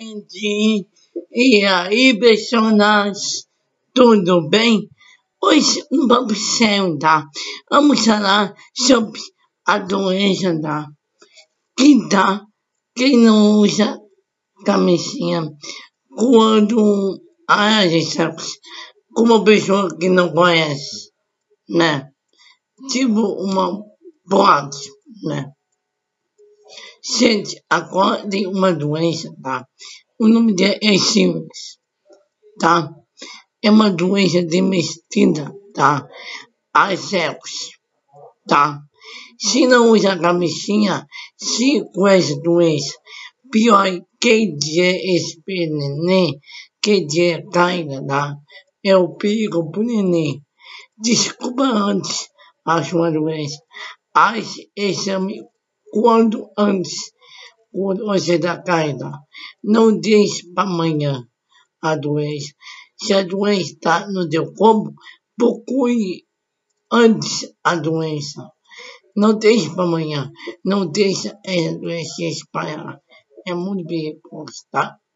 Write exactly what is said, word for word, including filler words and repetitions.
Entendi. E aí, personagens, tudo bem? Hoje vamos sentar. Vamos falar sobre a doença da que dá quem não usa camisinha quando a gente sabe, como pessoa que não conhece, né? Tipo uma boate, né? Gente, agora tem uma doença, tá? O nome dela é simples, tá? É uma doença transmitida, tá? A cegos, tá? Se não usa camisinha, se com essa doença, pior que dia esse neném, que dia caiga, tá? É o perigo pro neném. Desculpa antes a sua doença. Faz exame quando antes, quando você está caindo. Não deixe para amanhã a doença. Se a doença está no teu corpo, procure antes a doença. Não deixe para amanhã. Não deixe essa doença se espalhar. É muito perigoso, tá?